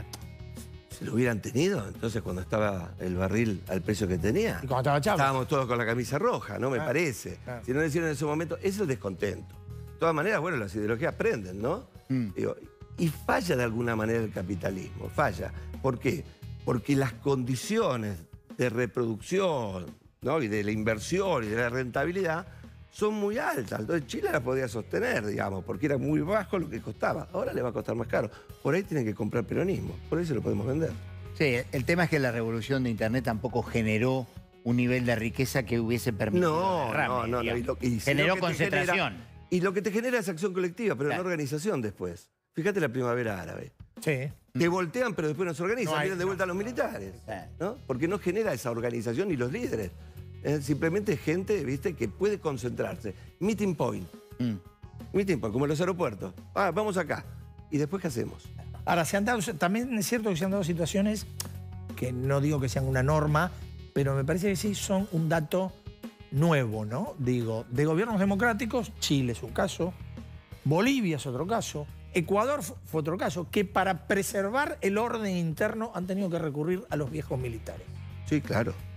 Si lo hubieran tenido, entonces cuando estaba el barril al precio que tenía, y cuando estaba Chávez, estábamos todos con la camisa roja, ¿no? Me parece. Claro. Si no lo hicieron en ese momento, ese es el descontento. De todas maneras, bueno, las ideologías aprenden, ¿no? Digo, y falla de alguna manera el capitalismo, falla. ¿Por qué? Porque las condiciones de reproducción, ¿no?, y de la inversión y de la rentabilidad son muy altas. Entonces Chile la podía sostener, digamos, porque era muy bajo lo que costaba. Ahora le va a costar más caro. Por ahí tienen que comprar peronismo. Por ahí se lo podemos vender. Sí, el tema es que la revolución de Internet tampoco generó un nivel de riqueza que hubiese permitido No. Generó concentración. Y lo que te genera es acción colectiva, pero no organización después. Fíjate la primavera árabe. Sí. Te voltean, pero después no se organizan. Vienen de vuelta a los militares. ¿No? Porque no genera esa organización ni los líderes. Simplemente gente, ¿viste?, que puede concentrarse. Meeting point. Meeting point, como en los aeropuertos. Vamos acá. ¿Y después qué hacemos? Ahora, también es cierto que se han dado situaciones que no digo que sean una norma, pero me parece que sí son un dato nuevo, ¿no? Digo, de gobiernos democráticos, Chile es un caso, Bolivia es otro caso, Ecuador fue otro caso, que para preservar el orden interno han tenido que recurrir a los viejos militares. Sí, claro.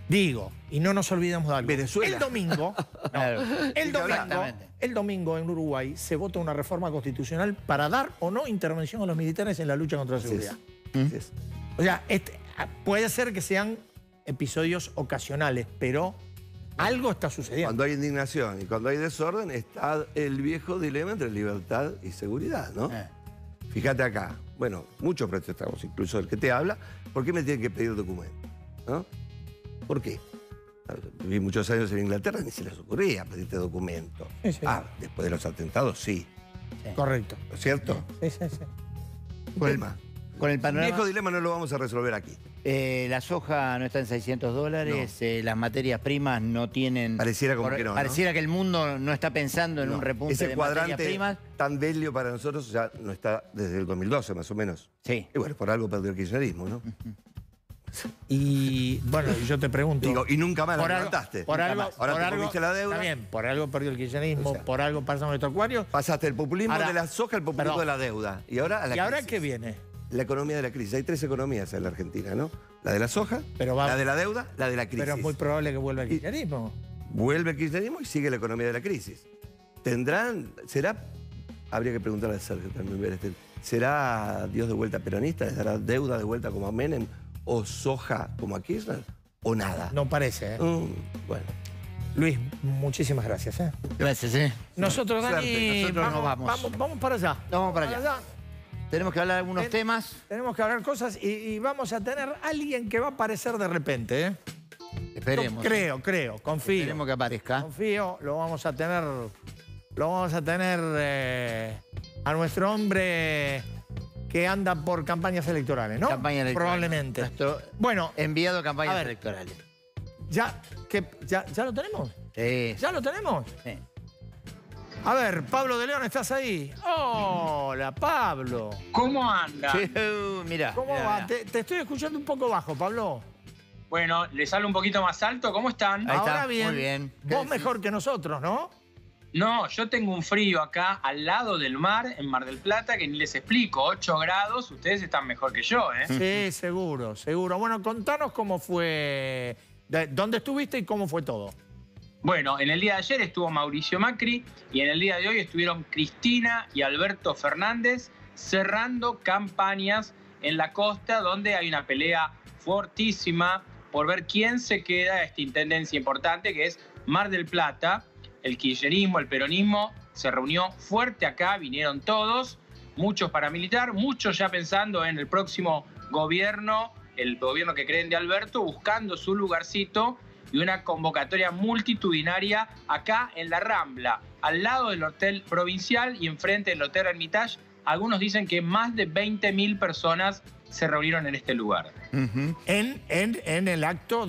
Digo, y no nos olvidemos de algo. Venezuela. El domingo, Claro. el domingo en Uruguay se vota una reforma constitucional para dar o no intervención a los militares en la lucha contra la seguridad. O sea, puede ser que sean episodios ocasionales, pero algo está sucediendo. Cuando hay indignación y cuando hay desorden está el viejo dilema entre libertad y seguridad, ¿no? Fíjate acá. Bueno, muchos protestamos, incluso el que te habla. ¿Por qué me tienen que pedir documento? ¿No? ¿Por qué? Viví muchos años en Inglaterra, ni se les ocurría pedirte documento. Sí, sí. Después de los atentados, sí. Correcto. ¿No es cierto? Sí, sí, sí. Con el panorama... viejo dilema no lo vamos a resolver aquí. La soja no está en $600, las materias primas no tienen... Pareciera como que no, Pareciera que el mundo no está pensando en un repunte Ese de materias cuadrante primas. tan bello para nosotros ya no está desde el 2012, más o menos. Sí. Y bueno, por algo perdió el kirchnerismo, ¿no? Y bueno, yo te pregunto... Digo, y nunca más la por levantaste. Por Nunca algo, más. Ahora por te algo, comiste la deuda. Está bien, por algo perdió el kirchnerismo, O sea, por algo pasamos nuestro acuario. Pasaste el populismo Ahora- de la soja al populismo de la deuda. Y ahora a la ¿Y ahora crisis. qué viene? La economía de la crisis. Hay 3 economías en la Argentina, ¿no? La de la soja, la de la deuda, la de la crisis. Pero es muy probable que vuelva el kirchnerismo. Vuelve el kirchnerismo y sigue la economía de la crisis. Habría que preguntarle a Sergio también, ver ¿será Dios de vuelta peronista? ¿Les dará deuda de vuelta como a Menem? ¿O soja como a Kirchner? ¿O nada? No parece, ¿eh? Bueno. Luis, muchísimas gracias, ¿eh? Gracias, Nosotros, Dani, Suerte. Nosotros nos vamos. Vamos para allá. Vamos para allá. Tenemos que hablar de algunos temas. Tenemos que hablar cosas y vamos a tener alguien que va a aparecer de repente, ¿eh? Esperemos. Creo, confío. Esperemos que aparezca. Confío, lo vamos a tener a nuestro hombre que anda por campañas electorales, ¿no? Campañas electorales. Probablemente. Nuestro Bueno, enviado a campañas a ver. electorales. ¿Ya lo tenemos? Sí. ¿Ya lo tenemos? Sí. A ver, Pablo de León, ¿estás ahí? Hola, Pablo. ¿Cómo anda? Mirá. ¿Cómo va? Te estoy escuchando un poco bajo, Pablo. Bueno, ¿les hablo un poquito más alto? ¿Cómo están? Ahora bien. Muy bien. Vos mejor que nosotros, ¿no? No, yo tengo un frío acá al lado del mar, en Mar del Plata, que ni les explico. 8 grados, ustedes están mejor que yo, ¿eh? Sí, seguro. Bueno, contanos cómo fue, dónde estuviste y cómo fue todo. Bueno, en el día de ayer estuvo Mauricio Macri y en el día de hoy estuvieron Cristina y Alberto Fernández cerrando campañas en la costa, donde hay una pelea fortísima por ver quién se queda a esta intendencia importante, que es Mar del Plata. El kirchnerismo, el peronismo se reunió fuerte acá, vinieron todos, muchos paramilitares, muchos ya pensando en el próximo gobierno, el gobierno que creen de Alberto, buscando su lugarcito y una convocatoria multitudinaria acá en la Rambla, al lado del Hotel Provincial y enfrente del Hotel Hermitage. Algunos dicen que más de 20.000 personas se reunieron en este lugar. En el acto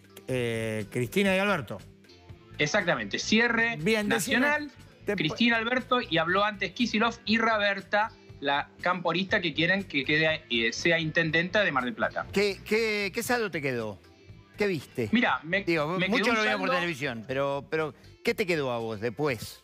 de Cristina y Alberto. Exactamente, cierre nacional, Cristina, Alberto, y habló antes Kicillof y Raberta, la camporista que quieren que sea intendenta de Mar del Plata. ¿Qué saldo te quedó? ¿Qué viste? Mira, mucho lo veo por televisión, pero ¿qué te quedó a vos después?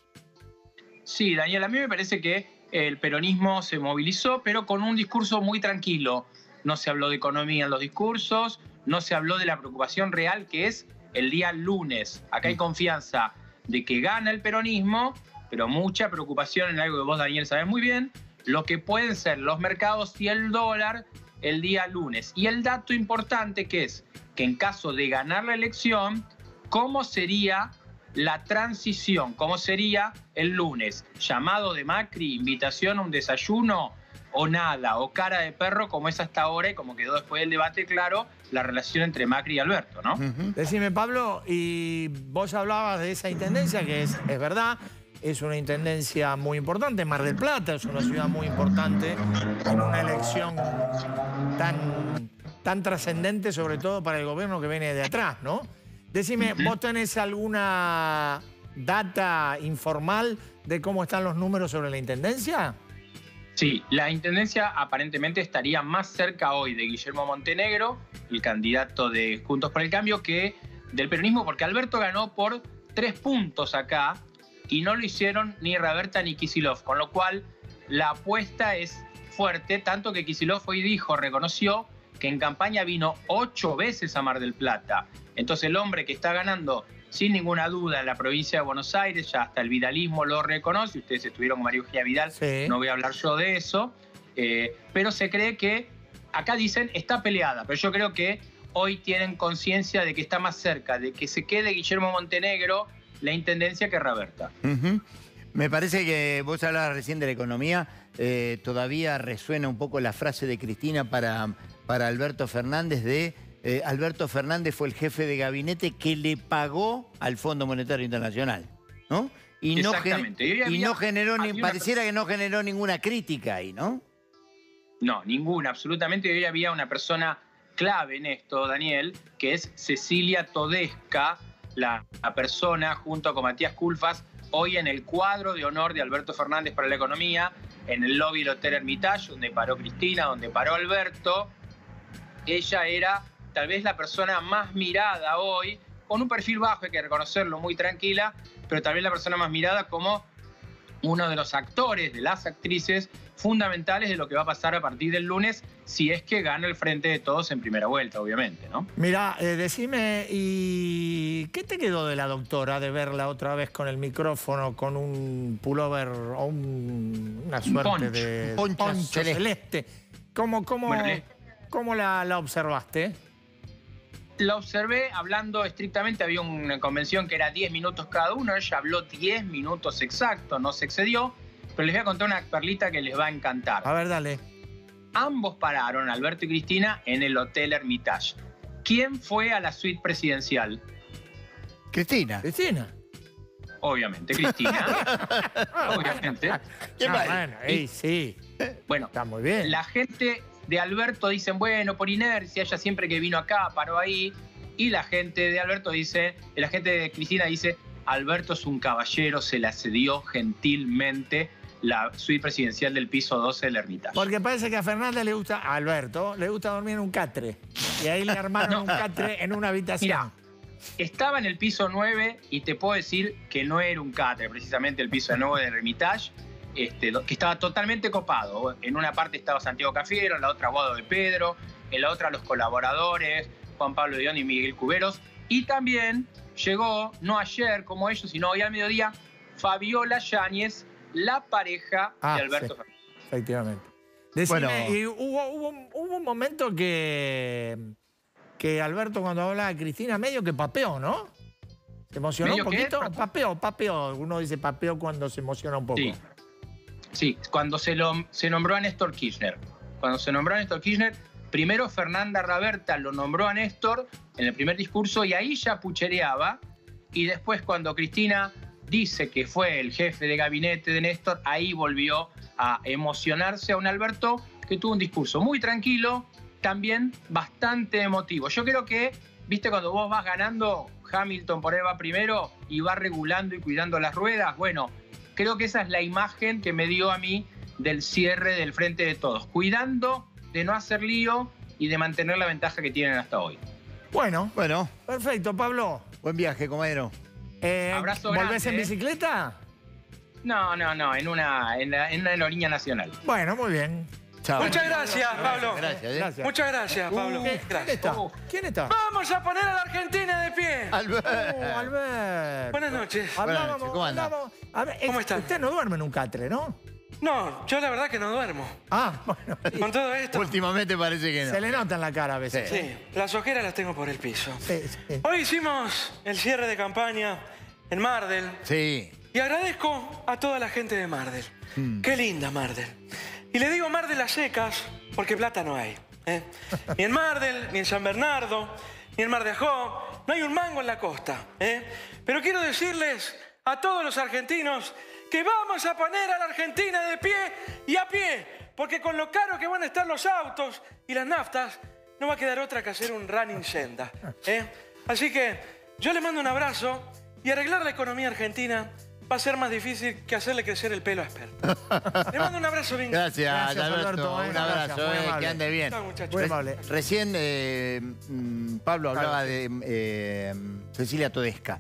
Sí, Daniel, a mí me parece que el peronismo se movilizó, pero con un discurso muy tranquilo. No se habló de economía en los discursos, no se habló de la preocupación real que es el día lunes. Acá hay confianza de que gana el peronismo, pero mucha preocupación en algo que vos, Daniel, sabés muy bien, lo que pueden ser los mercados y el dólar el día lunes. Y el dato importante que es que en caso de ganar la elección, ¿cómo sería la transición? ¿Cómo sería el lunes? ¿Llamado de Macri, invitación a un desayuno o nada? ¿O cara de perro como es hasta ahora y como quedó después del debate claro la relación entre Macri y Alberto, ¿no? Decime, Pablo, y vos hablabas de esa intendencia, que es verdad, es una intendencia muy importante. Mar del Plata es una ciudad muy importante en una elección tan trascendente, sobre todo para el gobierno que viene de atrás, ¿no? Decime, ¿vos tenés alguna data informal de cómo están los números sobre la intendencia? Sí, la intendencia aparentemente estaría más cerca hoy de Guillermo Montenegro, el candidato de Juntos por el Cambio, que del peronismo, porque Alberto ganó por 3 puntos acá y no lo hicieron ni Raberta ni Kicillof, con lo cual la apuesta es fuerte, tanto que Kicillof hoy reconoció que en campaña vino 8 veces a Mar del Plata. Entonces el hombre que está ganando sin ninguna duda en la provincia de Buenos Aires, ya hasta el vidalismo lo reconoce, ustedes estuvieron con María Eugenia Vidal, no voy a hablar yo de eso, pero se cree que, acá dicen, está peleada, pero yo creo que hoy tienen conciencia de que está más cerca de que se quede Guillermo Montenegro la intendencia que Raberta. Me parece que vos hablabas recién de la economía, todavía resuena un poco la frase de Cristina para Alberto Fernández de Alberto Fernández fue el jefe de gabinete que le pagó al Fondo Monetario Internacional, ¿no? Y no, pareciera que no generó ninguna crítica ahí, ¿no? No, ninguna, absolutamente. Hoy había una persona clave en esto, Daniel, que es Cecilia Todesca, la persona junto con Matías Culfas, hoy en el cuadro de honor de Alberto Fernández para la economía, en el lobby del Hotel Hermitage, donde paró Cristina, donde paró Alberto. Ella era tal vez la persona más mirada hoy, con un perfil bajo, hay que reconocerlo, muy tranquila, pero tal vez la persona más mirada como uno de los actores, de las actrices fundamentales de lo que va a pasar a partir del lunes, si es que gana el Frente de Todos en primera vuelta, obviamente, ¿no? Mirá, decime, ¿y qué te quedó de la doctora de verla otra vez con el micrófono, con un pullover o una suerte de poncho celeste? ¿Cómo la observaste? La observé hablando estrictamente, había una convención que era 10 minutos cada uno, ella habló 10 minutos exactos, no se excedió, pero les voy a contar una perlita que les va a encantar. A ver, dale. Ambos pararon, Alberto y Cristina, en el Hotel Hermitage. ¿Quién fue a la suite presidencial? Cristina. Cristina. Obviamente, Cristina. Obviamente. Sí. Bueno, está muy bien. La gente de Alberto dicen, bueno, por inercia, ella siempre que vino acá paró ahí. Y la gente de Alberto dice, la gente de Cristina dice, Alberto es un caballero, se la cedió gentilmente la suite presidencial del piso 12 del Hermitage. Porque parece que a Fernández le gusta, a Alberto, le gusta dormir en un catre. Y ahí le armaron un catre en una habitación. Mirá, estaba en el piso 9 y te puedo decir que no era un catre, precisamente el piso 9 del Hermitage, que estaba totalmente copado. En una parte estaba Santiago Cafiero, en la otra Guado de Pedro, en la otra los colaboradores, Juan Pablo Dión y Miguel Cuberos. Y también llegó, no ayer como ellos, sino hoy al mediodía, Fabiola Yáñez, la pareja de Alberto Fernández. Efectivamente. Decime, y hubo un momento que Alberto, cuando hablaba de Cristina, medio que papeó, ¿no? ¿Se emocionó un poquito? Papeó. Uno dice papeó cuando se emociona un poco. Sí, cuando se nombró a Néstor Kirchner. Cuando se nombró a Néstor Kirchner, primero Fernanda Raberta lo nombró a Néstor en el primer discurso y ahí ya puchereaba. Y después cuando Cristina dice que fue el jefe de gabinete de Néstor, ahí volvió a emocionarse a un Alberto que tuvo un discurso muy tranquilo, también bastante emotivo. Yo creo que, viste, cuando vos vas ganando, Hamilton por ahí va primero y va regulando y cuidando las ruedas. Bueno, creo que esa es la imagen que me dio a mí del cierre del Frente de Todos, cuidando de no hacer lío y de mantener la ventaja que tienen hasta hoy. Bueno. Perfecto, Pablo. Buen viaje, comedero. Abrazo ¿Volvés grande, en bicicleta? No, en una aerolínea nacional. Bueno, muy bien. Chao. Muchas gracias, Pablo. Gracias. Muchas gracias, Pablo. ¿Quién está? Vamos a poner a la Argentina de pie. Albert. Buenas noches. ¿Cómo anda? ¿Cómo está? Usted no duerme en un catre, ¿no? No, yo la verdad que no duermo. Bueno. Con todo esto. Últimamente parece que no. Se le nota en la cara a veces. Sí, las ojeras las tengo por el piso. Sí. Hoy hicimos el cierre de campaña en Mardel. Sí. Y agradezco a toda la gente de Mardel. Qué linda Mardel. Y le digo Mardel a secas porque plata no hay. Ni en Mardel, ni en San Bernardo, ni en Mar de Ajó. No hay un mango en la costa. Pero quiero decirles a todos los argentinos que vamos a poner a la Argentina de pie y a pie. Porque con lo caro que van a estar los autos y las naftas, no va a quedar otra que hacer un running senda. Así que yo les mando un abrazo y arreglar la economía argentina va a ser más difícil que hacerle crecer el pelo a Experto. Le mando un abrazo bien. Gracias, Alberto. Un abrazo, que ande bien. Chao, muchachos. Muy amable. Recién Pablo hablaba de Cecilia Todesca.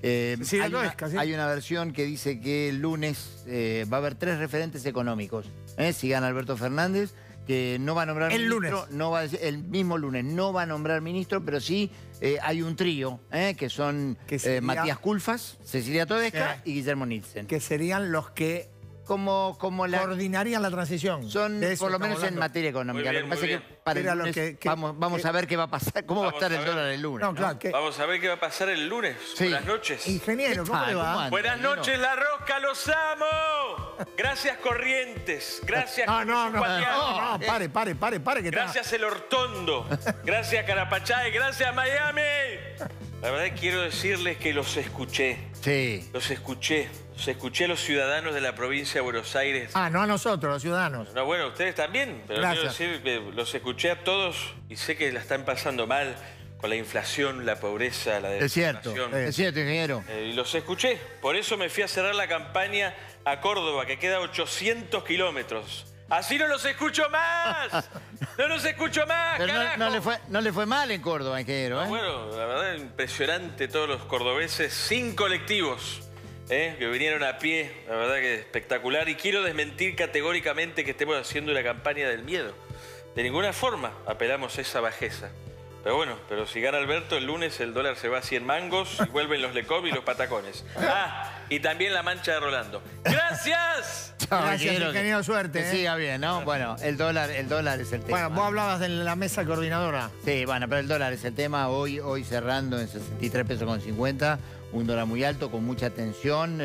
Hay una versión que dice que el lunes va a haber 3 referentes económicos. Si gana Alberto Fernández, que no va a nombrar El ministro. lunes. No va a decir, el mismo lunes no va a nombrar ministro, pero sí hay un trío, que son sería- Matías Culfas, Cecilia Todesca Sí. y Guillermo Nielsen. Que serían los que como la coordinarían la transición. Son De eso por lo estamos menos en hablando. materia económica. Muy Lo bien, que pasa muy es que bien. para el Era lo lunes que- vamos a ver qué va a pasar, cómo va a Vamos estar a el ver. dólar el lunes. No, ¿no? claro, que- Vamos a ver qué va a pasar el lunes. Sí. Buenas noches. Ingeniero, ¿cómo ¿Qué le tal? va? ¿Cómo anda? Buenas noches, La Rosca, los amo. Gracias, Corrientes. Gracias, No, pare, que está. Gracias, El Hortondo. Gracias, Carapachay. Gracias, Miami. La verdad quiero decirles que los escuché. Sí. Los escuché a los ciudadanos de la provincia de Buenos Aires. Ah, no a nosotros, los ciudadanos. No, bueno, ustedes también, pero Gracias. quiero decir que los escuché a todos y sé que la están pasando mal con la inflación, la pobreza, la Es cierto, desinflación. ingeniero. Y los escuché, por eso me fui a cerrar la campaña a Córdoba, que queda a 800 kilómetros. ¡Así no los escucho más! ¡No los escucho más, Pero carajo! no le fue mal en Córdoba, ingeniero, ¿eh? Bueno, la verdad, impresionante todos los cordobeses, sin colectivos, que vinieron a pie, la verdad que espectacular. Y quiero desmentir categóricamente que estemos haciendo una campaña del miedo. De ninguna forma apelamos a esa bajeza. Pero bueno, pero si gana Alberto, el lunes el dólar se va a 100 mangos y vuelven los Lecom y los patacones. Ah, y también la mancha de Rolando. ¡Gracias! Gracias, ingeniero, suerte. Que siga bien, ¿no? Bueno, el dólar es el tema. Bueno, vos hablabas de la mesa coordinadora. Sí, bueno, pero el dólar es el tema. Hoy cerrando en 63 pesos con 50, un dólar muy alto, con mucha tensión.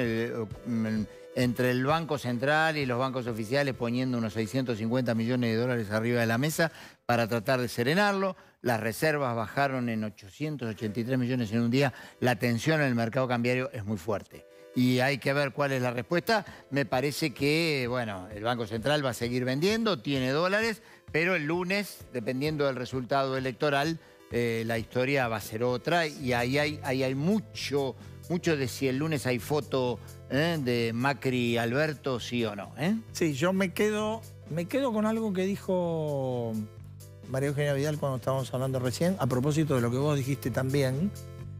Entre el Banco Central y los bancos oficiales poniendo unos 650 millones de dólares arriba de la mesa para tratar de serenarlo. Las reservas bajaron en 883 millones en un día. La tensión en el mercado cambiario es muy fuerte. Y hay que ver cuál es la respuesta. Me parece que, bueno, el Banco Central va a seguir vendiendo, tiene dólares, pero el lunes, dependiendo del resultado electoral, la historia va a ser otra. Y ahí hay mucho de si el lunes hay foto de Macri Alberto, sí o no. Sí, yo me quedo con algo que dijo María Eugenia Vidal cuando estábamos hablando recién, a propósito de lo que vos dijiste también,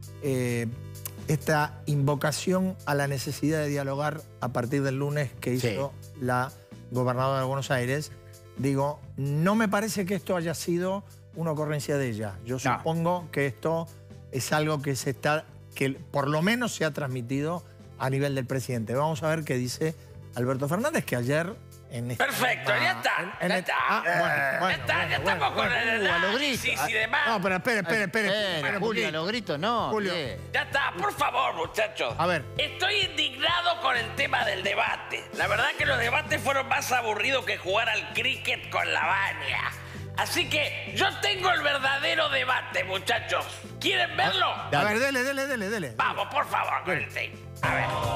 esta invocación a la necesidad de dialogar a partir del lunes que hizo la gobernadora de Buenos Aires. Digo, no me parece que esto haya sido una ocurrencia de ella. Yo supongo que esto es algo que que por lo menos se ha transmitido a nivel del presidente. Vamos a ver qué dice Alberto Fernández, que ayer... Perfecto, ya está. Ya está. Ya estamos con el análisis y demás. No, pero espere. Julio, a los gritos no. Julio. Ya está, por favor, muchachos. A ver. Estoy indignado con el tema del debate. La verdad que los debates fueron más aburridos que jugar al cricket con la baña. Así que yo tengo el verdadero debate, muchachos. ¿Quieren verlo? A ver, dele. Vamos, por favor, con el tape. A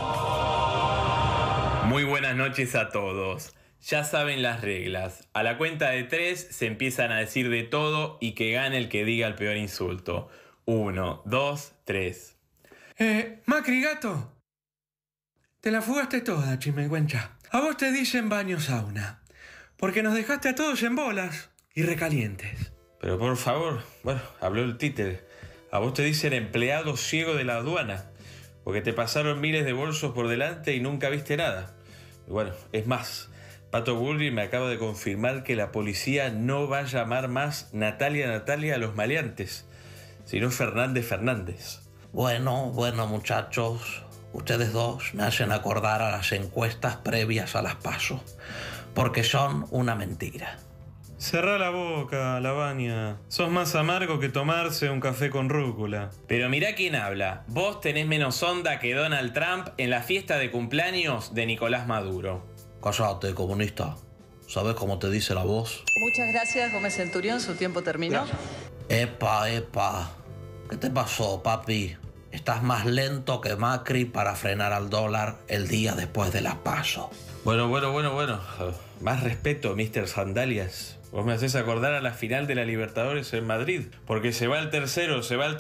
ver. Muy buenas noches a todos. Ya saben las reglas. A la cuenta de 3 se empiezan a decir de todo y que gane el que diga el peor insulto. 1, 2, 3. Macri, gato. Te la fugaste toda, chimencuencha. A vos te dicen baño sauna. Porque nos dejaste a todos en bolas y recalientes. Pero por favor, bueno, habló el títere. A vos te dicen empleado ciego de la aduana. Porque te pasaron miles de bolsos por delante y nunca viste nada. Y bueno, es más, Pato Bullrich me acaba de confirmar que la policía no va a llamar más Natalia a los maleantes, sino Fernández. Bueno, muchachos. Ustedes dos me hacen acordar a las encuestas previas a las PASO. Porque son una mentira. Cerrá la boca, Lavagna. Sos más amargo que tomarse un café con rúcula. Pero mirá quién habla. Vos tenés menos onda que Donald Trump en la fiesta de cumpleaños de Nicolás Maduro. Cállate, comunista. ¿Sabes cómo te dice la voz? Muchas gracias, Gómez Centurión. Su tiempo terminó. Epa. ¿Qué te pasó, papi? Estás más lento que Macri para frenar al dólar el día después de las PASO. Bueno. Más respeto, Mr. Sandalias. Vos me haces acordar a la final de la Libertadores en Madrid. Porque se va el tercero.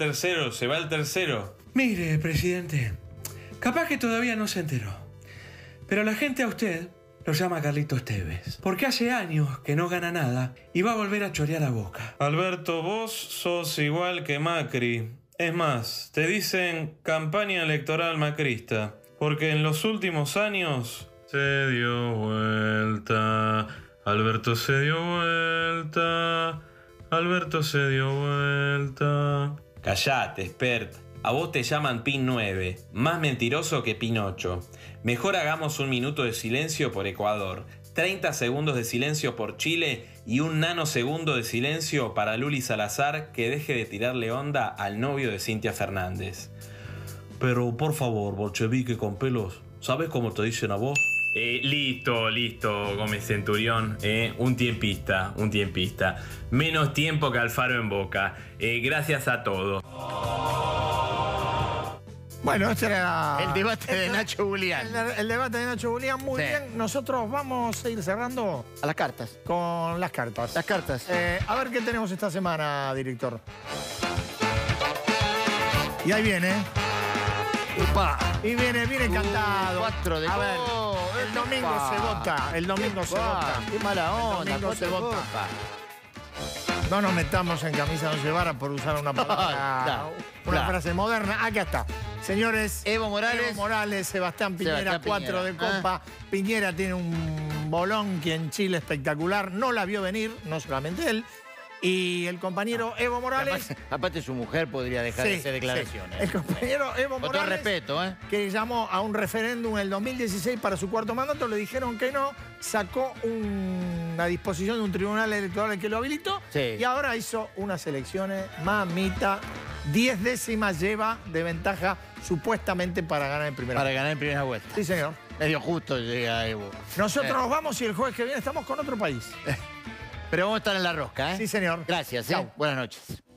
Mire, presidente, capaz que todavía no se enteró. Pero la gente a usted lo llama Carlitos Tevez. Porque hace años que no gana nada y va a volver a chorear la boca. Alberto, vos sos igual que Macri. Es más, te dicen campaña electoral macrista. Porque en los últimos años se dio vuelta Alberto se dio vuelta. Alberto se dio vuelta. Callate, expert. A vos te llaman Pin 9, más mentiroso que Pin 8. Mejor hagamos un minuto de silencio por Ecuador, 30 segundos de silencio por Chile y un nanosegundo de silencio para Luli Salazar, que deje de tirarle onda al novio de Cintia Fernández. Pero por favor, bolchevique con pelos, ¿sabes cómo te dicen a vos? Listo, Gómez Centurión. Un tiempista. Menos tiempo que Alfaro en Boca. Gracias a todos. Bueno, este era... El debate de Nacho Julián. El debate de Nacho Julián, muy bien. Nosotros vamos a ir cerrando... A las cartas. Con las cartas. Las cartas. A ver qué tenemos esta semana, director. Y ahí viene. Upa. Y viene cantado. 4 de A ver, el domingo se vota. El domingo se vota. Qué mala onda. El domingo se vota. No nos metamos en camisa de once varas por usar una palabra, una frase moderna. Acá está. Señores, Evo Morales, Sebastián Piñera, 4 de copa. Piñera tiene un bolón que en Chile espectacular. No la vio venir, no solamente él. Y el compañero Evo Morales... Aparte su mujer podría dejar de hacer declaraciones. El compañero Evo Morales, con todo respeto, que llamó a un referéndum en el 2016 para su cuarto mandato, le dijeron que no, sacó una disposición de un tribunal electoral que lo habilitó y ahora hizo unas elecciones, mamita, 10 décimas lleva de ventaja supuestamente para ganar en primera vuelta. Para ganar en primera vuelta. Sí, señor. Medio justo llega Evo. Nosotros nos vamos y el jueves que viene estamos con otro país. Pero vamos a estar en la rosca, ¿eh? Sí, señor. Gracias, Chau. Buenas noches.